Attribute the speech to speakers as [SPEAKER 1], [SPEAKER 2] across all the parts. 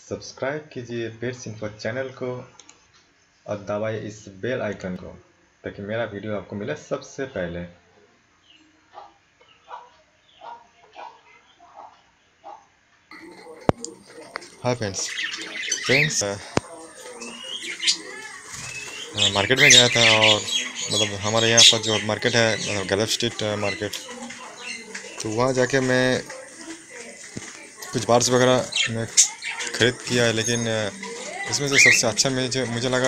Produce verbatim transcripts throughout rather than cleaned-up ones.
[SPEAKER 1] Subscribe कीजिए pets info channel को और दबाइए इस बेल आइकन को ताकि मेरा वीडियो आपको मिले सबसे पहले। हाय फ्रेंड्स फ्रेंड्स मार्केट में गया था और मतलब हमारे यहाँ पर जो मार्केट है मतलब गलफ स्ट्रीट मार्केट, तो वहाँ जाके मैं कुछ बार्स वगैरह मैं ख़रीद किया है। लेकिन इसमें से सबसे अच्छा मुझे मुझे लगा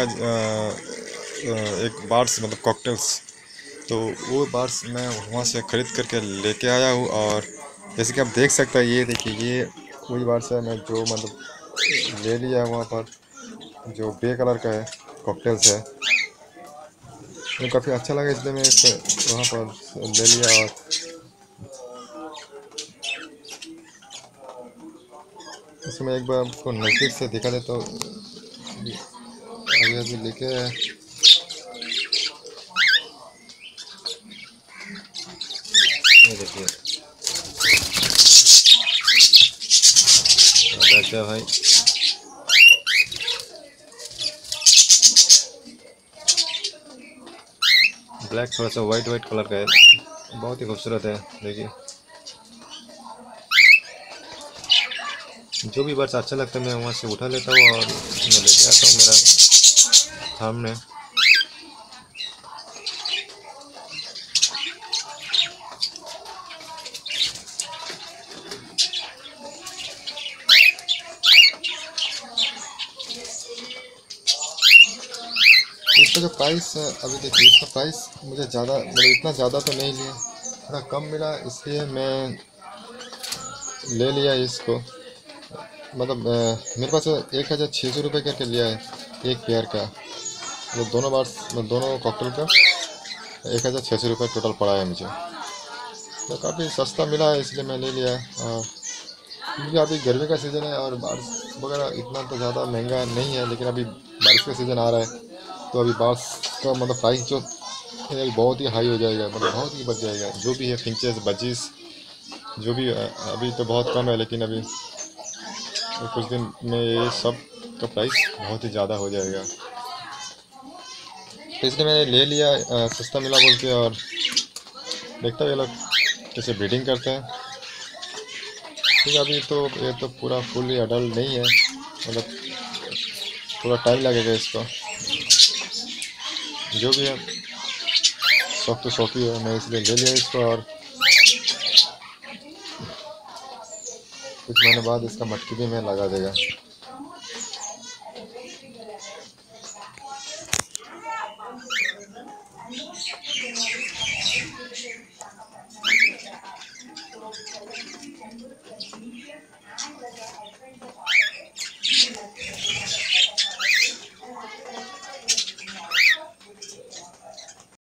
[SPEAKER 1] एक बार्स मतलब कॉकटेल्स, तो वो बार्स मैं वहाँ से ख़रीद करके लेके आया हूँ। और जैसे कि आप देख सकते हैं, ये देखिए ये वही बार्स है मैं जो मतलब ले लिया है वहाँ पर, जो ग्रे कलर का है कॉकटेल्स है। मुझे काफ़ी अच्छा लगा इसलिए मैं इसे वहाँ पर ले लिया। और इसमें एक बार आपको नज़दीक से दिखा दे तो अभी अभी लेके ये देखिए बैठा भाई, ब्लैक थोड़ा सा वाइट वाइट कलर का है, बहुत ही खूबसूरत है। देखिए जो भी बर्ड्स अच्छा लगता है मैं वहाँ से उठा लेता हूँ और मैं लेके आता हूँ मेरा सामने। इसका जो प्राइस है अभी देखिए, इसका प्राइस मुझे ज़्यादा मतलब इतना ज़्यादा तो नहीं लिया, थोड़ा कम मिला, इसलिए मैं ले लिया इसको। मतलब अ, मेरे पास एक हज़ार छः सौ रुपये करके लिया है एक पेयर का, मतलब दोनों बार दोनों कॉकटेल का एक हज़ार छः सौ रुपये टोटल पड़ा है मुझे। तो काफ़ी सस्ता मिला है इसलिए मैं ले लिया। और क्योंकि अभी गर्मी का सीज़न है और बारिश वगैरह इतना तो ज़्यादा महंगा नहीं है, लेकिन अभी बारिश का सीज़न आ रहा है तो अभी बारिश का मतलब प्राइस जो है बहुत ही हाई हो जाएगा, मतलब बहुत ही बढ़ जाएगा। जो भी है फिंचेस बजीज जो भी है, अभी तो बहुत कम है, लेकिन अभी तो कुछ दिन में ये सब का प्राइस बहुत ही ज़्यादा हो जाएगा। तो इसलिए मैंने ले लिया, अ, सस्ता मिला बोल के। और देखता हूँ ये लोग कैसे ब्रीडिंग करते हैं। ठीक है, अभी तो ये तो पूरा फुली अडल्ट नहीं है, मतलब थोड़ा टाइम लगेगा इसको। जो भी है शौक तो शौक ही है, मैं इसलिए ले लिया इसको। और कुछ महीने बाद इसका मटकी भी मैं लगा देगा।